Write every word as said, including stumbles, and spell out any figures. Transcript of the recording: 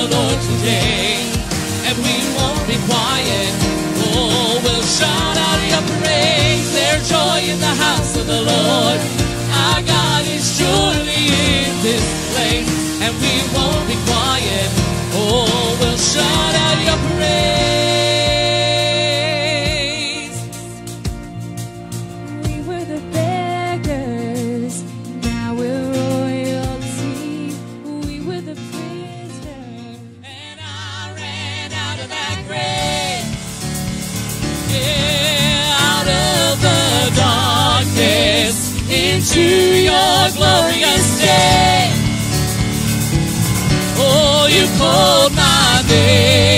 the Lord today, and we won't be quiet. Oh, we'll shout out your praise. There's joy in the house of the Lord. Our God is surely in this place, and we won't be quiet. Oh, we'll shout out your praise. We were the beggars, now we're royalty. We were the prisoners, And I ran out of that grave, yeah, out of the darkness into your glorious day. Oh, you called my name.